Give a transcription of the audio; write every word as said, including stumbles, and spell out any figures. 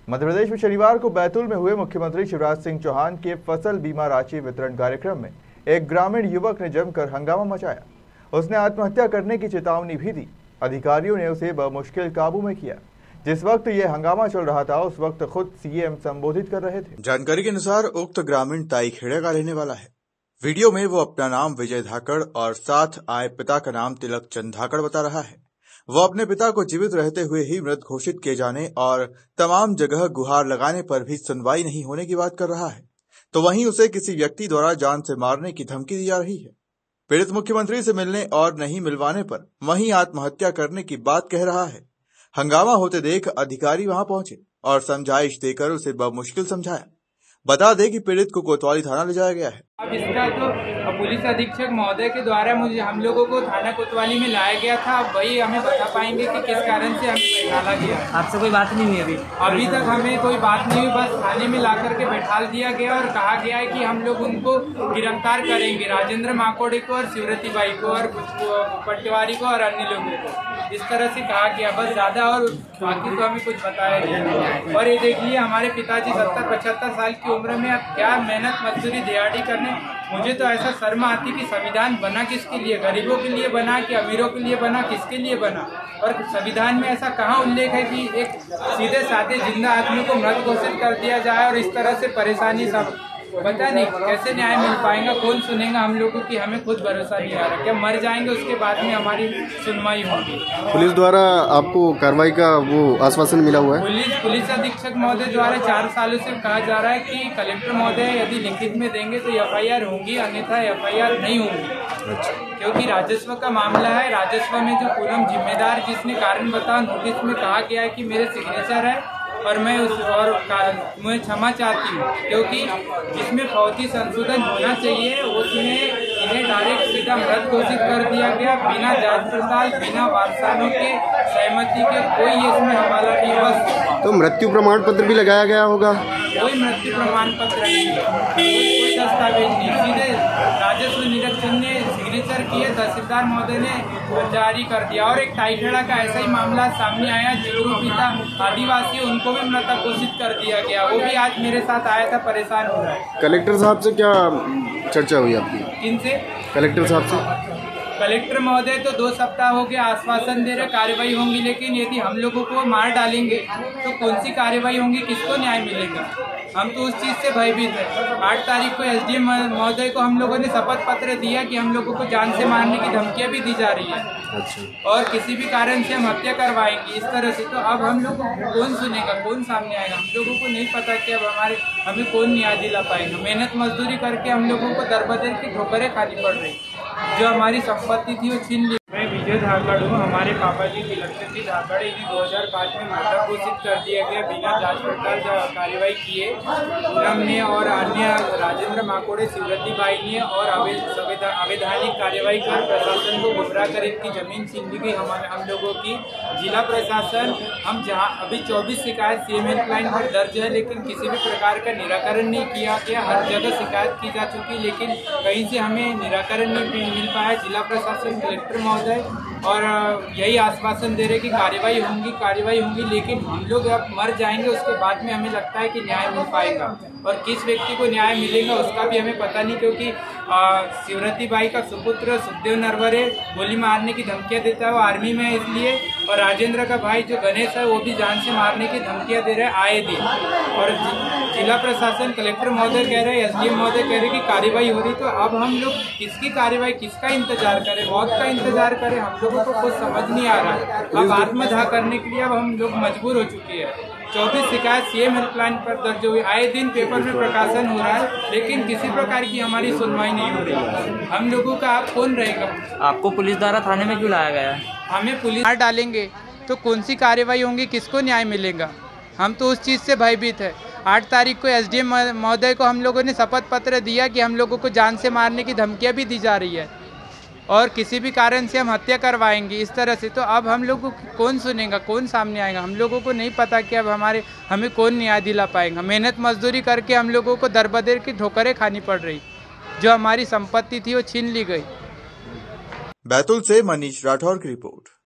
मध्य प्रदेश में शनिवार को बैतूल में हुए मुख्यमंत्री शिवराज सिंह चौहान के फसल बीमा राशि वितरण कार्यक्रम में एक ग्रामीण युवक ने जमकर हंगामा मचाया। उसने आत्महत्या करने की चेतावनी भी दी। अधिकारियों ने उसे बमुश्किल काबू में किया। जिस वक्त ये हंगामा चल रहा था उस वक्त खुद सीएम संबोधित कर रहे थे। जानकारी के अनुसार उक्त ग्रामीण ताई खेड़े का रहने वाला है। वीडियो में वो अपना नाम विजय धाकड़ और साथ आए पिता का नाम तिलक चंद धाकड़ बता रहा है। वो अपने पिता को जीवित रहते हुए ही मृत घोषित किए जाने और तमाम जगह गुहार लगाने पर भी सुनवाई नहीं होने की बात कर रहा है, तो वहीं उसे किसी व्यक्ति द्वारा जान से मारने की धमकी दी जा रही है। पीड़ित मुख्यमंत्री से मिलने और नहीं मिलवाने पर वहीं आत्महत्या करने की बात कह रहा है। हंगामा होते देख अधिकारी वहां पहुंचे और समझाइश देकर उसे बमुश्किल समझाया। बता दें कि पीड़ित को कोतवाली थाना ले जाया गया है। अब इसका तो पुलिस अधीक्षक महोदय के द्वारा मुझे हम लोगों को थाना कोतवाली में लाया गया था। अब वही हमें बता पाएंगे कि किस कारण से हमें बैठाला गया। आपसे कोई बात नहीं हुई अभी अभी तक हमें कोई बात नहीं हुई, बस थाने में ला करके बैठाल दिया गया और कहा गया है कि हम लोग उनको गिरफ्तार करेंगे, राजेंद्र माकोड़े को और शिवरती बाई को और पटवारी को और अन्य लोगों को। इस तरह से कहा गया, बस ज्यादा और बाकी तो हमें कुछ बताया नहीं। और ये देखिए हमारे पिताजी सत्तर पचहत्तर साल की उम्र में अब क्या मेहनत मजदूरी दिहाड़ी करने। मुझे तो ऐसा शर्म आती कि संविधान बना किसके लिए, गरीबों के लिए बना कि अमीरों के लिए बना, किसके लिए बना। और संविधान में ऐसा कहाँ उल्लेख है कि एक सीधे साधे जिंदा आदमी को मृत घोषित कर दिया जाए और इस तरह से परेशानी सब पता नहीं कैसे न्याय मिल पाएगा, कौन सुनेगा हम लोगों की। हमें खुद भरोसा नहीं आ रहा, क्या मर जाएंगे उसके बाद में हमारी सुनवाई होगी। पुलिस द्वारा आपको कार्रवाई का वो आश्वासन मिला हुआ है? पुलिस पुलिस अधीक्षक महोदय द्वारा चार सालों से कहा जा रहा है कि कलेक्टर महोदय यदि लिखित में देंगे तो एफ आई आर होंगी, अन्यथा एफ आई आर नहीं होंगी। अच्छा। क्योंकि राजस्व का मामला है। राजस्व में जो पूर्ण जिम्मेदार जिसने कारण बताया, नोटिस में कहा गया है कि मेरे सिग्नेचर है और मैं उस और मैं क्षमा चाहती हूँ, क्योंकि जिसमें फौजी संशोधन होना चाहिए उसमें इन्हें डायरेक्ट सीधा मृत घोषित कर दिया गया, बिना जांच पड़ताल, बिना वारसानों के सहमति के। कोई इसमें हवाला नहीं। बस तो मृत्यु प्रमाण पत्र भी लगाया गया होगा? कोई मृत्यु प्रमाण पत्र नहीं, कोई दस्तावेज नहीं। सीधे राजस्व निरीक्षक ने सिग्नेचर किए, तहसीलदार महोदय ने जारी कर दिया। और एक टाइखेड़ा का ऐसा ही मामला सामने आया, जिगरू पिता आदिवासी, उनको भी मृतक घोषित कर दिया गया। वो भी आज मेरे साथ आया था, परेशान हो रहा है। कलेक्टर साहब से क्या चर्चा हुई आपकी? किनसे? कलेक्टर साहब से। कलेक्टर महोदय तो दो सप्ताह हो गए आश्वासन दे रहे कार्रवाई होंगी, लेकिन यदि हम लोगों को मार डालेंगे तो कौन सी कार्रवाई होंगी, किसको न्याय मिलेगा? हम तो उस चीज से भयभीत है। आठ तारीख को एसडीएम महोदय को हम लोगों ने शपथ पत्र दिया कि हम लोगों को जान से मारने की धमकियां भी दी जा रही है। अच्छा। और किसी भी कारण से हम हत्या करवाएंगे इस तरह से। तो अब हम लोग कौन सुनेगा, कौन सामने आएगा? हम लोगों को नहीं पता कि अब हमारे हमें कौन न्याय दिला पाएगा। मेहनत मजदूरी करके हम लोगों को दर बदर की ठोकरें खानी पड़ रही, जो हमारी संपत्ति थी वो छीन ली। मैं विजय धाकड़ हूँ। हमारे पापा जी तिलक जी धाकड़ इन्हें दो हज़ार पाँच में मृतक घोषित कर दिया गया बिना जांच पड़ताल कार्रवाई किए। पूनम ने और अन्य राजेंद्र माकोड़े, शिवरती बाई ने और अवैधानिक कार्रवाई कर प्रशासन को गुमराह कर इनकी जमीन छीन ली गई हमारे हम लोगों की। जिला प्रशासन हम जहाँ अभी चौबीस शिकायत सीएम हेल्पलाइन पर दर्ज है, लेकिन किसी भी प्रकार का निराकरण नहीं किया गया। हर जगह शिकायत की जा चुकी, लेकिन कहीं से हमें निराकरण नहीं मिल पाया। जिला प्रशासन, कलेक्टर महोदय और यही आश्वासन दे रहे कि कार्रवाई होंगी कार्रवाई होंगी लेकिन हम लोग अब मर जाएंगे उसके बाद में हमें लगता है कि न्याय मिल पाएगा। और किस व्यक्ति को न्याय मिलेगा उसका भी हमें पता नहीं, क्योंकि शिवरती बाई का सुपुत्र सुखदेव नरवरे गोली मारने की धमकियां देता है, वो आर्मी में है इसलिए। और राजेंद्र का भाई जो गणेश है वो भी जान से मारने की धमकियां दे रहे हैं आए दिन। और जिला प्रशासन, कलेक्टर महोदय कह रहे हैं, एसडीएम महोदय कह रहे हैं कि कार्रवाई हो रही। तो अब हम लोग किसकी कार्रवाई, किसका इंतजार करें? मौत का इंतजार करें? हम लोगों को कुछ समझ नहीं आ रहा है। अब आत्मदाह करने के लिए अब हम लोग मजबूर हो चुके हैं। चौबीस शिकायत सीएम हेल्पलाइन पर दर्ज हुई, आए दिन पेपर में प्रकाशन हो रहा है, लेकिन किसी प्रकार की हमारी सुनवाई नहीं हो रही। हम लोगों का आप कौन रहेगा? आपको पुलिस द्वारा थाने में क्यों लाया गया? हमें पुलिस मार डालेंगे तो कौन सी कार्रवाई होंगी, किसको न्याय मिलेगा? हम तो उस चीज़ से भयभीत है। आठ तारीख को एसडीएम महोदय को हम लोगों ने शपथ पत्र दिया कि हम लोगों को जान से मारने की धमकियाँ भी दी जा रही है और किसी भी कारण से हम हत्या करवाएंगे इस तरह से। तो अब हम लोग को कौन सुनेगा, कौन सामने आएगा? हम लोगों को नहीं पता कि अब हमारे हमें कौन न्याय दिला पाएगा। मेहनत मजदूरी करके हम लोगों को दर बदर की ठोकरें खानी पड़ रही, जो हमारी संपत्ति थी वो छीन ली गई। बैतूल से मनीष राठौर की रिपोर्ट।